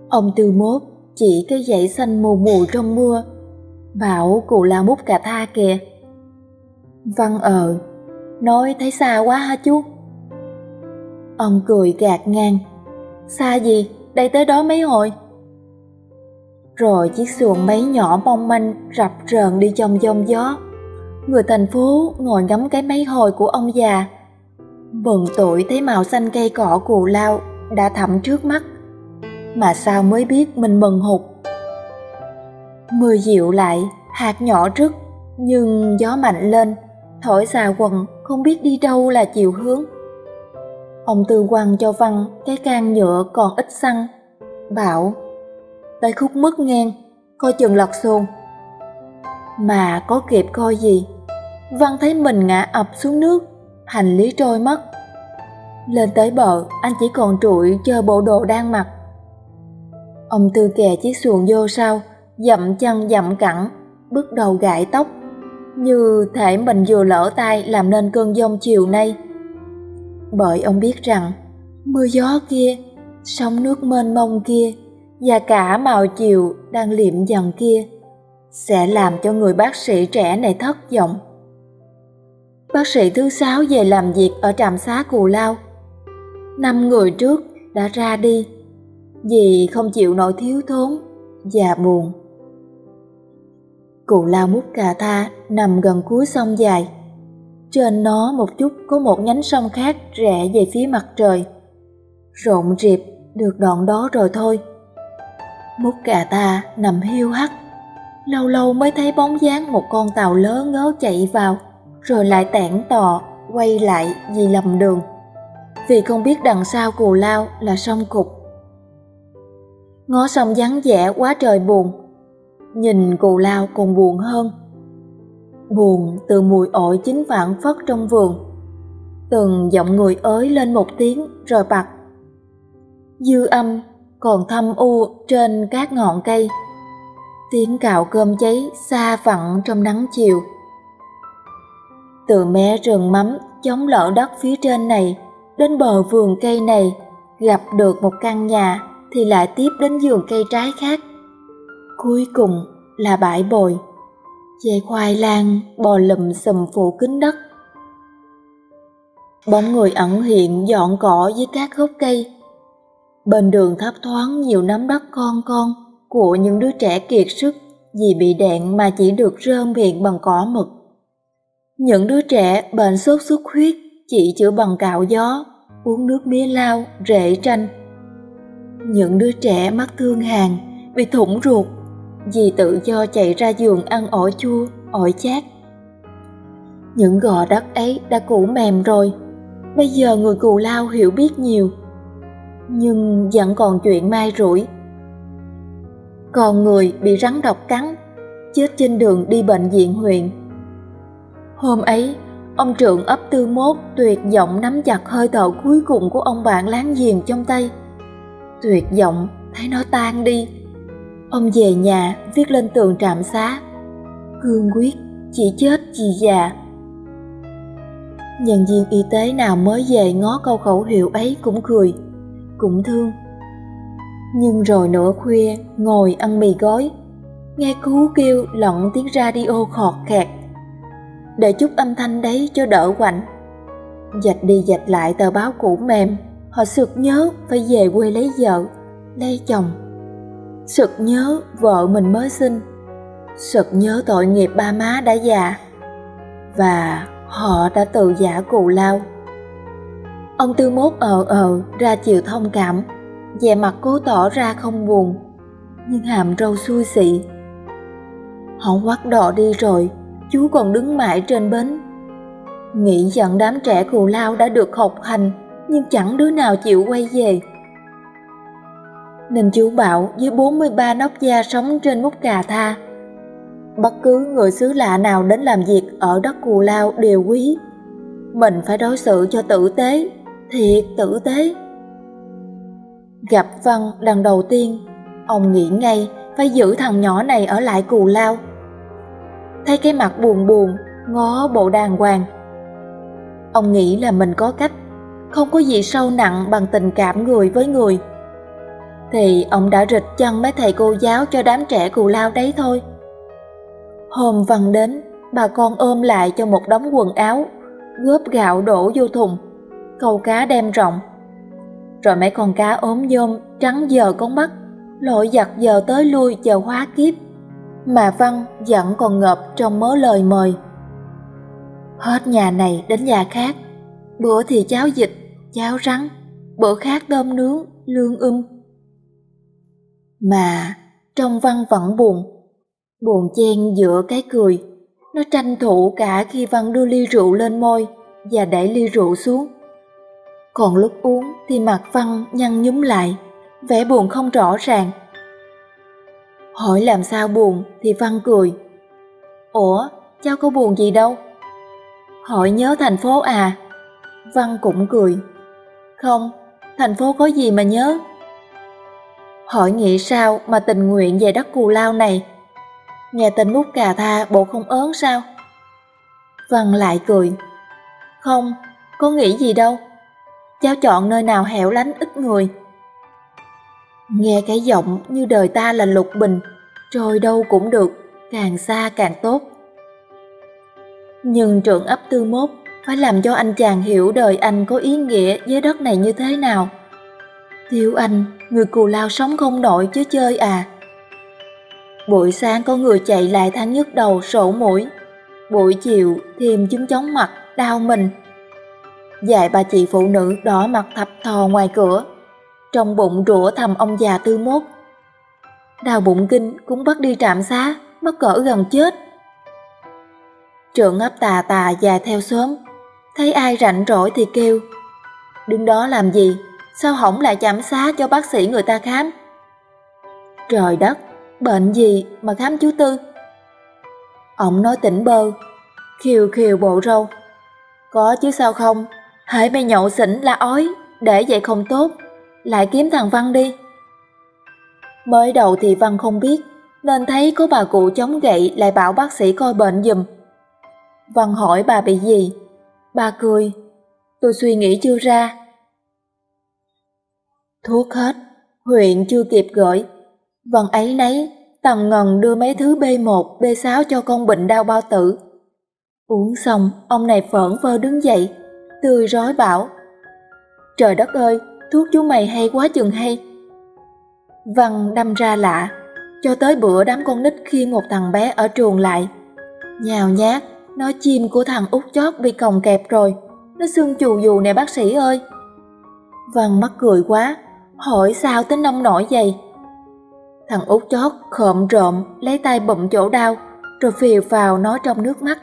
Ông Tư Mốt chỉ cái dãy xanh mù mù trong mưa, bảo Cù Lao Mút Cà Tha kìa. Văn nói thấy xa quá hả chú? Ông cười gạt ngang. Xa gì, đây tới đó mấy hồi. Rồi chiếc xuồng máy nhỏ mong manh rập rờn đi trong giông gió. Người thành phố ngồi ngắm cái máy hồi của ông già, mừng tuổi thấy màu xanh cây cỏ Cù Lao đã thẳm trước mắt, mà sao mới biết mình mừng hụt. Mưa dịu lại, hạt nhỏ rứt, nhưng gió mạnh lên, thổi xà quần không biết đi đâu là chiều hướng. Ông Tư quăng cho Văn cái can nhựa còn ít xăng, bảo tới khúc mất ngang, coi chừng lật xuồng. Mà có kịp coi gì, Văn thấy mình ngã ập xuống nước, hành lý trôi mất. Lên tới bờ, anh chỉ còn trụi chờ bộ đồ đang mặc. Ông Tư kè chiếc xuồng vô sau, dậm chân dậm cẳng, bước đầu gãi tóc, như thể mình vừa lỡ tay làm nên cơn giông chiều nay. Bởi ông biết rằng mưa gió kia, sóng nước mênh mông kia và cả màu chiều đang liệm dần kia sẽ làm cho người bác sĩ trẻ này thất vọng. Bác sĩ thứ 6 về làm việc ở trạm xá Cù Lao. 5 người trước đã ra đi vì không chịu nổi thiếu thốn và buồn. Cù Lao Mút Cà Tha nằm gần cuối sông dài. Trên nó một chút có một nhánh sông khác rẽ về phía mặt trời. Rộn rịp được đoạn đó rồi thôi. Mút Cà Tha nằm hiu hắt, lâu lâu mới thấy bóng dáng một con tàu lớn ngớ chạy vào, rồi lại tẻn tò quay lại vì lầm đường, vì không biết đằng sau Cù Lao là sông Cục. Ngó sông vắng vẻ quá trời buồn, nhìn Cù Lao còn buồn hơn. Buồn từ mùi ổi chín vạn phất trong vườn. Từng giọng người ới lên một tiếng rồi bặt. Dư âm còn thâm u trên các ngọn cây. Tiếng cạo cơm cháy xa vặn trong nắng chiều. Từ mé rừng mắm chống lỡ đất phía trên này đến bờ vườn cây này, gặp được một căn nhà thì lại tiếp đến vườn cây trái khác. Cuối cùng là bãi bồi, dây khoai lang bò lùm xùm phủ kín đất. Bóng người ẩn hiện dọn cỏ với các gốc cây. Bên đường thấp thoáng nhiều nắm đất con của những đứa trẻ kiệt sức vì bị đạn mà chỉ được rơm miệng bằng cỏ mực. Những đứa trẻ bệnh sốt xuất huyết chỉ chữa bằng cạo gió, uống nước mía lao, rễ tranh. Những đứa trẻ mắc thương hàn, bị thủng ruột vì tự do chạy ra vườn ăn ổi chua, ổi chát. Những gò đất ấy đã cũ mềm rồi. Bây giờ người Cù Lao hiểu biết nhiều, nhưng vẫn còn chuyện mai rủi. Còn người bị rắn độc cắn, chết trên đường đi bệnh viện huyện. Hôm ấy, ông trưởng ấp Tư Mốt tuyệt vọng nắm chặt hơi thở cuối cùng của ông bạn láng giềng trong tay. Tuyệt vọng thấy nó tan đi. Ông về nhà viết lên tường trạm xá: cương quyết chỉ chết vì già. Nhân viên y tế nào mới về ngó câu khẩu hiệu ấy cũng cười, cũng thương. Nhưng rồi nửa khuya ngồi ăn mì gói, nghe cú kêu lẫn tiếng radio khọt khẹt. Để chút âm thanh đấy cho đỡ quạnh, dạch đi dạch lại tờ báo cũ mềm, họ sực nhớ phải về quê lấy vợ, lấy chồng. Sực nhớ vợ mình mới sinh, sực nhớ tội nghiệp ba má đã già, và họ đã tự giả Cù Lao. Ông Tư Mốt ra chiều thông cảm, vẻ mặt cố tỏ ra không buồn, nhưng hàm râu xui xị. Họ quắt đò đi rồi, chú còn đứng mãi trên bến. Nghĩ rằng đám trẻ Cù Lao đã được học hành, nhưng chẳng đứa nào chịu quay về. Nên chú bảo với 43 nóc gia sống trên Mút Cà Tha, bất cứ người xứ lạ nào đến làm việc ở đất Cù Lao đều quý. Mình phải đối xử cho tử tế, thiệt tử tế. Gặp Văn lần đầu tiên, ông nghĩ ngay phải giữ thằng nhỏ này ở lại Cù Lao. Thấy cái mặt buồn buồn, ngó bộ đàng hoàng, ông nghĩ là mình có cách, không có gì sâu nặng bằng tình cảm người với người. thì ông đã rịch chân mấy thầy cô giáo cho đám trẻ Cù Lao đấy thôi. Hôm Văn đến, bà con ôm lại cho một đống quần áo, góp gạo đổ vô thùng, câu cá đem rộng. Rồi mấy con cá ốm nhôm trắng giờ con mắt, lội giặt giờ tới lui chờ hóa kiếp, mà Văn vẫn còn ngợp trong mớ lời mời. Hết nhà này đến nhà khác, bữa thì cháo vịt, cháo rắn, bữa khác tôm nướng, lương Mà trong Văn vẫn buồn chen giữa cái cười. Nó tranh thủ cả khi Văn đưa ly rượu lên môi và đẩy ly rượu xuống. Còn lúc uống thì mặt Văn nhăn nhúm lại, vẻ buồn không rõ ràng. Hỏi làm sao buồn thì Văn cười. Ủa, cháu có buồn gì đâu. Hỏi nhớ thành phố à? Văn cũng cười. Không, thành phố có gì mà nhớ. Hỏi nghĩ sao mà tình nguyện về đất Cù Lao này? Nghe tên Mút Cà Tha bộ không ớn sao? Văn lại cười. Không, có nghĩ gì đâu. Cháu chọn nơi nào hẻo lánh ít người. Nghe cái giọng như đời ta là lục bình, trôi đâu cũng được, càng xa càng tốt. Nhưng trưởng ấp Tư Mốt phải làm cho anh chàng hiểu đời anh có ý nghĩa với đất này như thế nào. Thiếu anh, người Cù Lao sống không nổi chứ chơi à. Buổi sáng có người chạy lại than nhức đầu sổ mũi, buổi chiều thêm chứng chóng mặt, đau mình. Vài bà chị phụ nữ đỏ mặt thập thò ngoài cửa, trong bụng rủa thầm ông già Tư Mốt. Đau bụng kinh cũng bắt đi trạm xá, mắc cỡ gần chết. Trưởng ấp tà tà dài theo xóm, thấy ai rảnh rỗi thì kêu. Đứng đó làm gì, sao hổng lại trạm xá cho bác sĩ người ta khám? Trời đất, bệnh gì mà khám chú Tư? Ông nói tỉnh bơ, khiều khiều bộ râu. Có chứ sao không, hễ mày nhậu xỉn là ói, để vậy không tốt, lại kiếm thằng Văn đi. Mới đầu thì Văn không biết, nên thấy có bà cụ chống gậy lại bảo bác sĩ coi bệnh giùm. Văn hỏi bà bị gì, bà cười. Tôi suy nghĩ chưa ra. Thuốc hết, huyện chưa kịp gửi. Văn ấy nấy tần ngần đưa mấy thứ B1, B6 cho con bệnh đau bao tử. Uống xong, ông này phởn phơ đứng dậy, tươi rói bảo. Trời đất ơi, thuốc chú mày hay quá chừng hay. Văn đâm ra lạ, cho tới bữa đám con nít khiêng một thằng bé ở trường lại. Nhào nhác, nói chim của thằng út chót bị còng kẹp rồi, nó sưng chù dù nè bác sĩ ơi. Văn mắc cười quá, hỏi sao tính nông nổi vậy. Thằng út chót khộm rộm lấy tay bụm chỗ đau, rồi phìu phào nói trong nước mắt.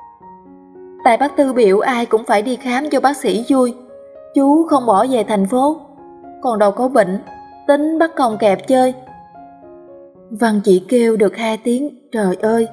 Tại bác Tư biểu ai cũng phải đi khám cho bác sĩ vui, chú không bỏ về thành phố, còn đâu có bệnh, tính bắt còng kẹp chơi. Văn chỉ kêu được 2 tiếng trời ơi.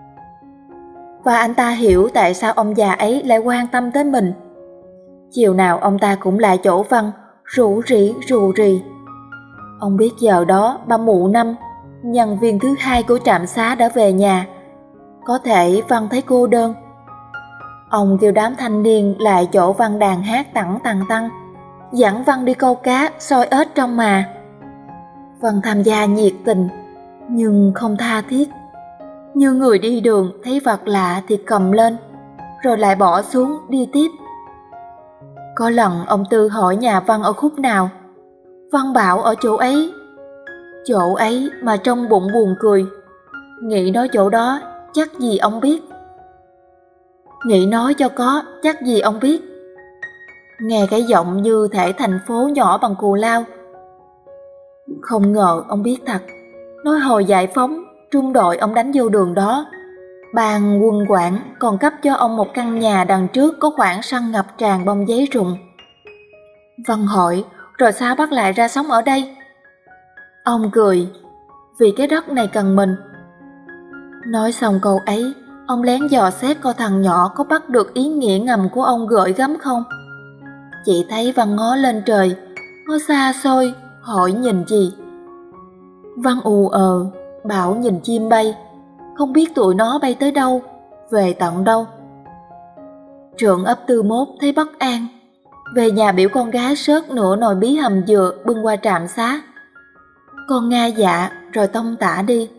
Và anh ta hiểu tại sao ông già ấy lại quan tâm tới mình. Chiều nào ông ta cũng lại chỗ Văn, rủ rỉ. Ông biết giờ đó bà Mụ Năm, nhân viên thứ 2 của trạm xá đã về nhà. Có thể Văn thấy cô đơn. Ông kêu đám thanh niên lại chỗ Văn đàn hát tẳng tằng tăng, dẫn Văn đi câu cá, soi ếch trong mà. Văn tham gia nhiệt tình, nhưng không tha thiết. Như người đi đường thấy vật lạ thì cầm lên, rồi lại bỏ xuống đi tiếp. Có lần ông Tư hỏi nhà Văn ở khúc nào, Văn bảo ở chỗ ấy. Chỗ ấy mà trong bụng buồn cười, nghĩ nói chỗ đó chắc gì ông biết. Nghĩ nói cho có chắc gì ông biết. Nghe cái giọng như thể thành phố nhỏ bằng Cù Lao. Không ngờ ông biết thật. Nói hồi giải phóng, trung đội ông đánh vô đường đó, ban quân quản còn cấp cho ông một căn nhà đằng trước có khoảng sân ngập tràn bông giấy rụng. Văn hỏi, rồi sao bác lại ra sống ở đây? Ông cười, vì cái đất này cần mình. Nói xong câu ấy, ông lén dò xét coi thằng nhỏ có bắt được ý nghĩa ngầm của ông gửi gắm không. Chị thấy Văn ngó lên trời, ngó xa xôi, hỏi nhìn gì. Văn ù bảo nhìn chim bay, không biết tụi nó bay tới đâu, về tận đâu. Trưởng ấp Tư Mốt thấy bất an, về nhà biểu con gái sớt nửa nồi bí hầm dừa bưng qua trạm xá. Con Nga dạ rồi tông tả đi.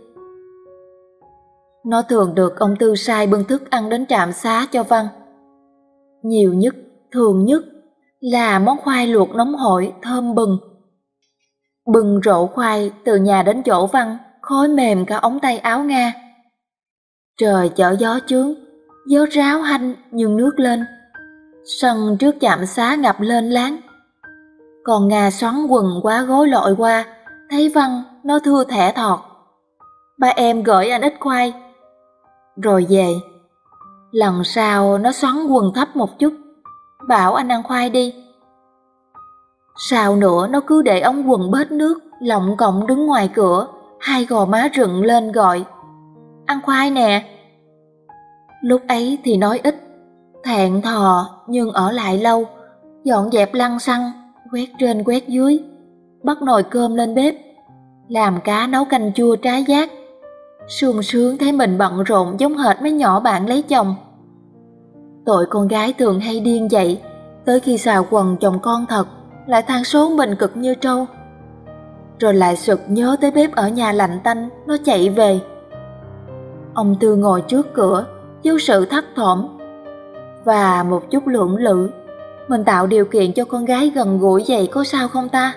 Nó thường được ông Tư sai bưng thức ăn đến trạm xá cho Văn. Nhiều nhất, thường nhất là món khoai luộc nóng hổi thơm bừng. Bừng rổ khoai từ nhà đến chỗ Văn, khói mềm cả ống tay áo Nga. Trời chở gió chướng, gió ráo hanh nhường nước lên. Sân trước trạm xá ngập lên láng. Còn Nga xoắn quần quá gối lội qua, thấy Văn nó thưa thẻ thọt: ba em gửi anh ít khoai. Rồi về. Lần sau nó xoắn quần thấp một chút, bảo anh ăn khoai đi. Sao nữa nó cứ để ống quần bết nước lọng cọng đứng ngoài cửa, hai gò má rựng lên gọi: ăn khoai nè. Lúc ấy thì nói ít, thẹn thò nhưng ở lại lâu, dọn dẹp lăng xăng, quét trên quét dưới, bắt nồi cơm lên bếp, làm cá nấu canh chua trái giác. Sung sướng thấy mình bận rộn giống hệt mấy nhỏ bạn lấy chồng. Tội con gái thường hay điên dậy, tới khi xào quần chồng con thật, lại than số mình cực như trâu. Rồi lại sực nhớ tới bếp ở nhà lạnh tanh, nó chạy về. Ông Tư ngồi trước cửa, vô sự thấp thỏm và một chút lưỡng lự. Mình tạo điều kiện cho con gái gần gũi vậy có sao không ta?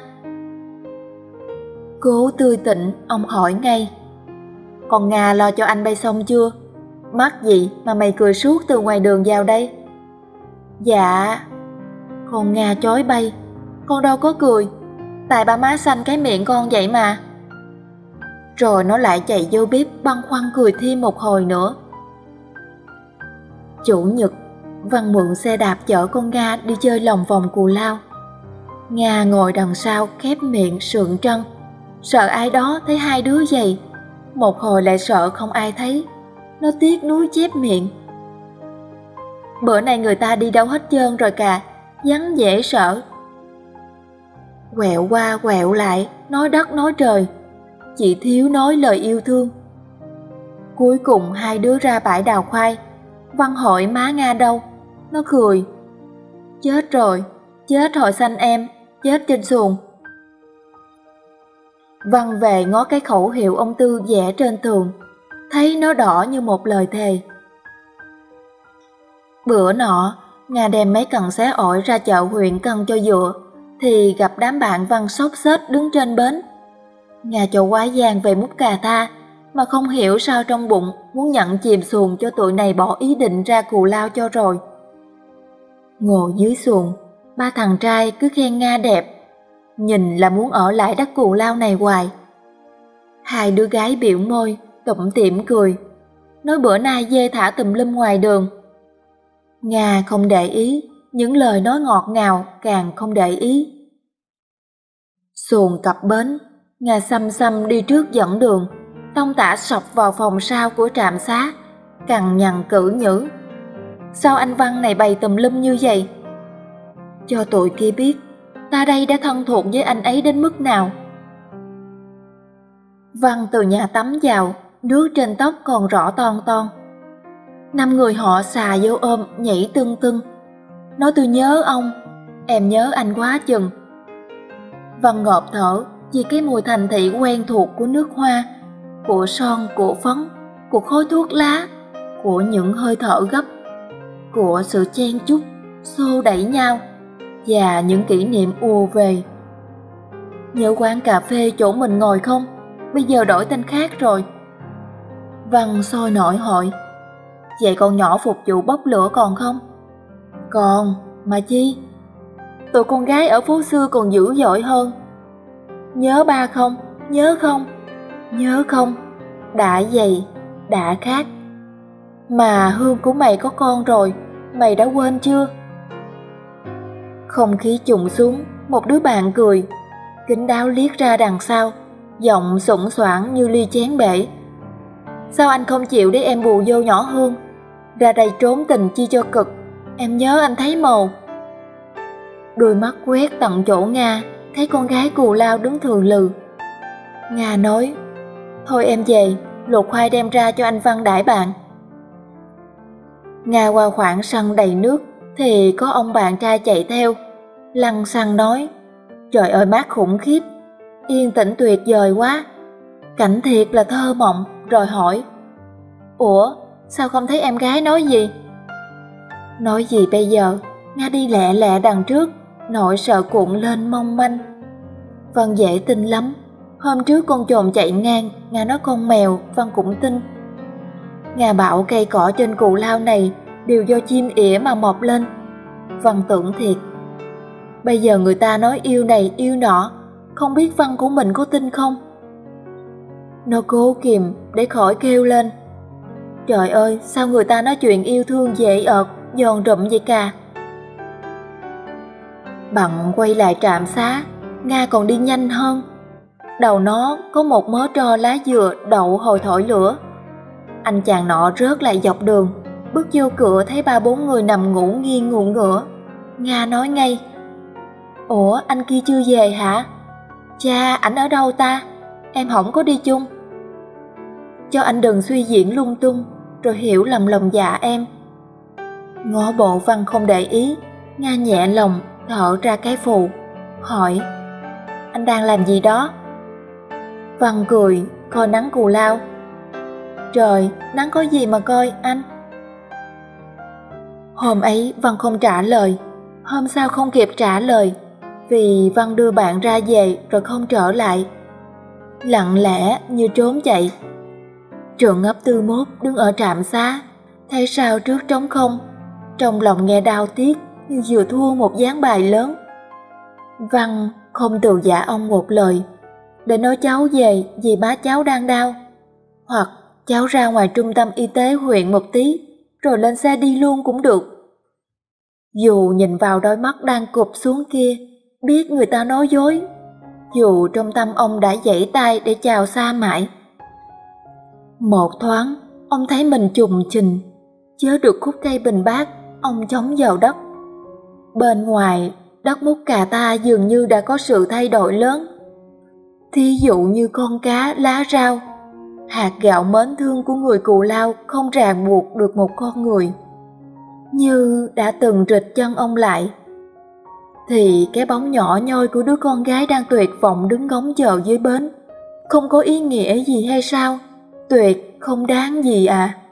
Cố tươi tỉnh, ông hỏi ngay: con Nga lo cho anh bay xong chưa? Mắc gì mà mày cười suốt từ ngoài đường vào đây? Dạ. Con Nga chối bay: con đâu có cười, tại ba má xanh cái miệng con vậy mà. Rồi nó lại chạy vô bếp băn khoăn cười thêm một hồi nữa. Chủ nhật, Văn mượn xe đạp chở con Nga đi chơi lòng vòng Cù Lao. Nga ngồi đằng sau khép miệng sượng trân, sợ ai đó thấy hai đứa vậy. Một hồi lại sợ không ai thấy, nó tiếc nuối chép miệng: bữa nay người ta đi đâu hết trơn rồi cả, vắng dễ sợ. Quẹo qua quẹo lại, nói đất nói trời, chỉ thiếu nói lời yêu thương. Cuối cùng hai đứa ra bãi đào khoai. Văn hỏi má Nga đâu, nó cười: chết rồi xanh em, chết trên xuồng. Văn về ngó cái khẩu hiệu ông Tư vẽ trên tường, thấy nó đỏ như một lời thề. Bữa nọ, Nga đem mấy cần xé ổi ra chợ huyện cân cho dựa, thì gặp đám bạn Văn xốc xếch đứng trên bến. Nga cho quá giang về múc cà tha, mà không hiểu sao trong bụng muốn nhận chìm xuồng cho tụi này bỏ ý định ra Cù Lao cho rồi. Ngồi dưới xuồng, ba thằng trai cứ khen Nga đẹp, nhìn là muốn ở lại đất Cù Lao này hoài. Hai đứa gái biểu môi, tủm tỉm cười, nói bữa nay dê thả tùm lum ngoài đường. Nga không để ý, những lời nói ngọt ngào càng không để ý. Xuồng cập bến, Nga xăm xăm đi trước dẫn đường, tông tả sọc vào phòng sau của trạm xá, cằn nhằn cử nhữ: sao anh Văn này bày tùm lum như vậy? Cho tụi kia biết ta đây đã thân thuộc với anh ấy đến mức nào. Văn từ nhà tắm vào, nước trên tóc còn rõ ton ton. 5 người họ xà vô ôm nhảy tưng tưng, nói tôi nhớ ông, em nhớ anh quá chừng. Văn ngộp thở vì cái mùi thành thị quen thuộc của nước hoa, của son, của phấn, của khói thuốc lá, của những hơi thở gấp, của sự chen chúc, xô đẩy nhau và những kỷ niệm ùa về. Nhớ quán cà phê chỗ mình ngồi không? Bây giờ đổi tên khác rồi. Văn sôi nổi hỏi: vậy con nhỏ phục vụ bốc lửa còn không? Còn, mà chi? Tụi con gái ở phố xưa còn dữ dội hơn. Nhớ ba không? Nhớ không? Nhớ không? Đã vậy, đã khác. Mà Hương của mày có con rồi, mày đã quên chưa? Không khí trùng xuống, một đứa bạn cười, kín đáo liếc ra đằng sau, giọng sũng soảng như ly chén bể: sao anh không chịu để em bù vô nhỏ Hương? Ra đây trốn tình chi cho cực, em nhớ anh thấy mồ. Đôi mắt quét tận chỗ Nga, thấy con gái Cù Lao đứng thường lừ. Nga nói: thôi em về, luộc khoai đem ra cho anh Văn đãi bạn. Nga qua khoảng sân đầy nước thì có ông bạn trai chạy theo, lăng xăng nói: trời ơi mát khủng khiếp, yên tĩnh tuyệt vời quá, cảnh thiệt là thơ mộng. Rồi hỏi: Ủa, sao không thấy em gái nói gì? Nói gì bây giờ, Nga đi lẹ lẹ đằng trước, nỗi sợ cuộn lên mong manh. Vân dễ tin lắm, hôm trước con chồn chạy ngang, Nga nói con mèo, Vân cũng tin. Nga bảo cây cỏ trên cù lao này đều do chim ỉa mà mọc lên. Vân tưởng thiệt. Bây giờ người ta nói yêu này yêu nọ, không biết Vân của mình có tin không? Nó cố kìm để khỏi kêu lên: Trời ơi, sao người ta nói chuyện yêu thương dễ ợt, giòn rụm vậy cả. Bận quay lại trạm xá, Nga còn đi nhanh hơn. Đầu nó có một mớ tro lá dừa đậu hồi thổi lửa. Anh chàng nọ rớt lại dọc đường, bước vô cửa thấy 3-4 người nằm ngủ nghiêng ngủ ngửa. Nga nói ngay: Ủa, anh kia chưa về hả? Cha, ảnh ở đâu ta? Em không có đi chung. Cho anh đừng suy diễn lung tung, rồi hiểu lầm lòng dạ em. Ngó bộ Văn không để ý, Nga nhẹ lòng thở ra cái phù, hỏi: Anh đang làm gì đó? Văn cười, coi nắng cù lao. Trời, nắng có gì mà coi anh. Hôm ấy Văn không trả lời, hôm sau không kịp trả lời, vì Văn đưa bạn ra về rồi không trở lại. Lặng lẽ như trốn chạy. Trường ấp Tư Mốt đứng ở trạm xá, thấy sao trước trống không, trong lòng nghe đau tiếc như vừa thua một ván bài lớn. Văn không từ dạ ông một lời, để nói cháu về vì má cháu đang đau, hoặc cháu ra ngoài trung tâm y tế huyện một tí, rồi lên xe đi luôn cũng được. Dù nhìn vào đôi mắt đang cụp xuống kia, biết người ta nói dối, dù trong tâm ông đã giãy tay để chào xa mãi. Một thoáng, ông thấy mình trùng trình, chớ được khúc cây bình bát, ông chống vào đất. Bên ngoài, đất Mút Cà Ta dường như đã có sự thay đổi lớn. Thí dụ như con cá, lá rau, hạt gạo mến thương của người Cù Lao không ràng buộc được một con người, như đã từng rịch chân ông lại. Thì cái bóng nhỏ nhoi của đứa con gái đang tuyệt vọng đứng ngóng chờ dưới bến, không có ý nghĩa gì hay sao? Tuyệt không đáng gì à?